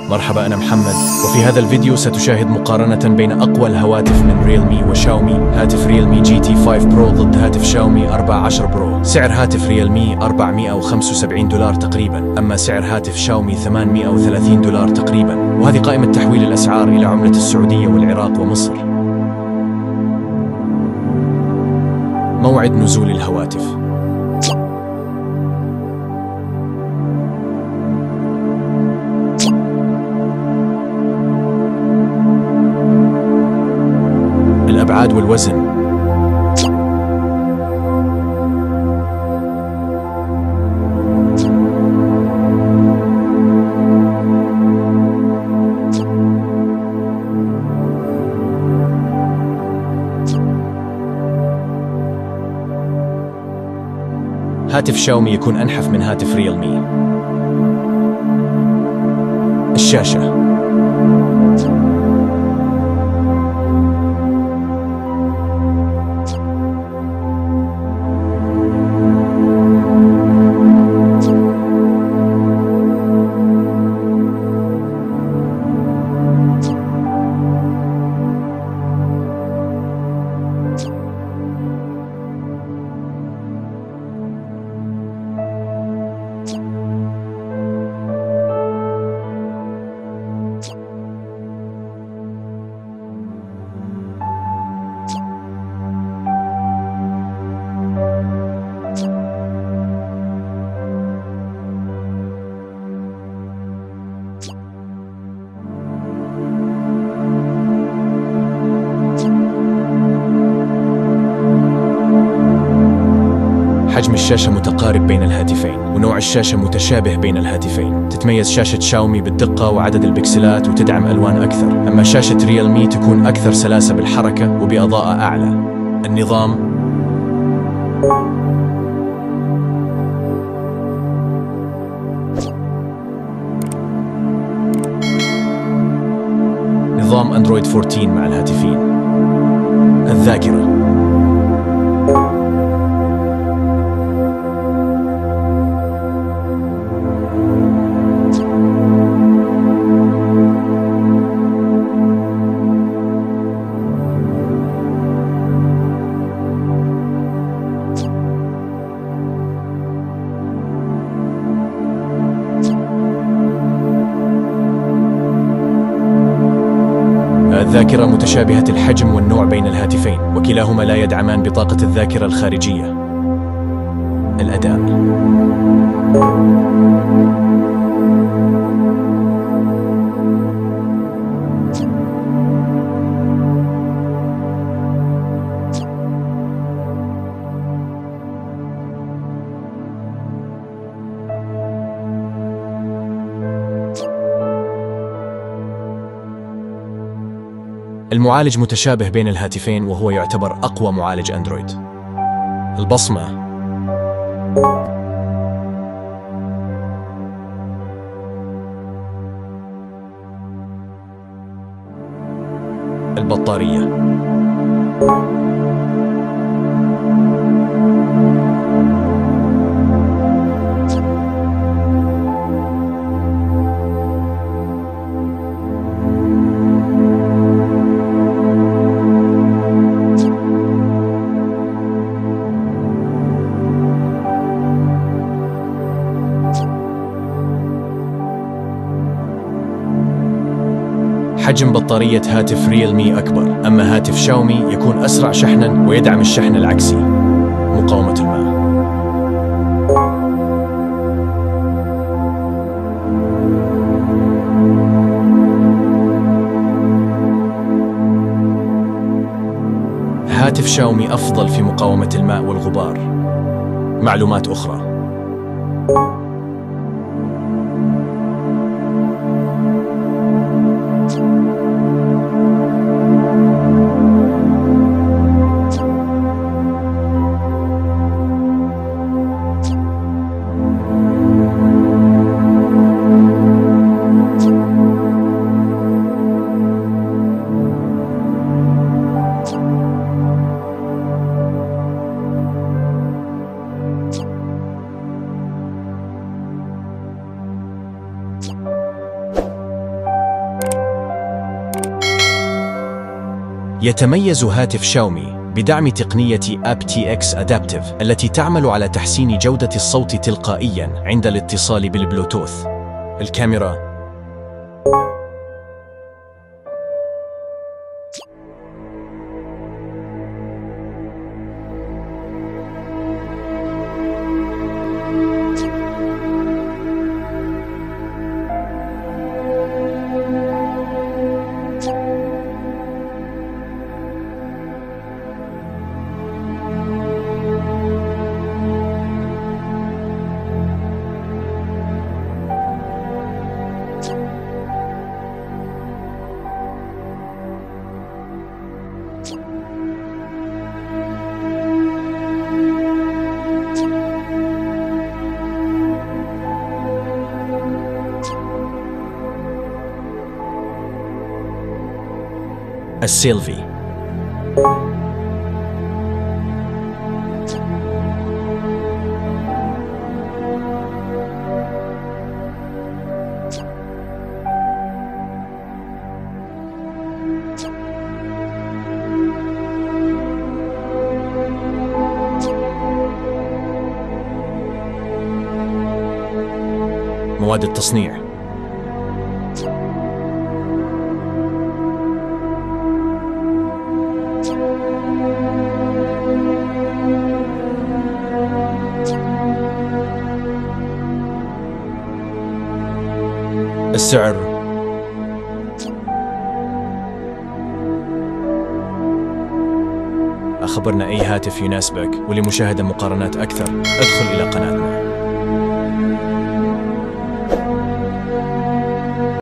مرحبا، أنا محمد، وفي هذا الفيديو ستشاهد مقارنة بين أقوى الهواتف من ريلمي وشاومي. هاتف ريلمي جي تي 5 برو ضد هاتف شاومي 14 برو. سعر هاتف ريلمي $475 تقريبا، أما سعر هاتف شاومي $830 تقريبا. وهذه قائمة تحويل الأسعار إلى عملة السعودية والعراق ومصر. موعد نزول الهواتف. الأبعاد والوزن. هاتف شاومي يكون أنحف من هاتف ريلمي. الشاشة. حجم الشاشة متقارب بين الهاتفين، ونوع الشاشة متشابه بين الهاتفين. تتميز شاشة شاومي بالدقة وعدد البكسلات وتدعم ألوان أكثر، أما شاشة ريلمي تكون أكثر سلاسة بالحركة وبإضاءة أعلى. النظام. نظام أندرويد 14 مع الهاتفين. الذاكرة. الذاكرة متشابهة الحجم والنوع بين الهاتفين، وكلاهما لا يدعمان بطاقة الذاكرة الخارجية. الأداء. المعالج متشابه بين الهاتفين، وهو يعتبر أقوى معالج أندرويد. البصمة. البطارية. حجم بطارية هاتف ريلمي أكبر، أما هاتف شاومي يكون أسرع شحناً ويدعم الشحن العكسي. مقاومة الماء. هاتف شاومي أفضل في مقاومة الماء والغبار. معلومات أخرى. يتميز هاتف شاومي بدعم تقنية aptX Adaptive التي تعمل على تحسين جودة الصوت تلقائياً عند الاتصال بالبلوتوث. الكاميرا السيلفي. مواد التصنيع. السعر. أخبرنا أي هاتف يناسبك، ولمشاهدة مقارنات أكثر ادخل إلى قناتنا.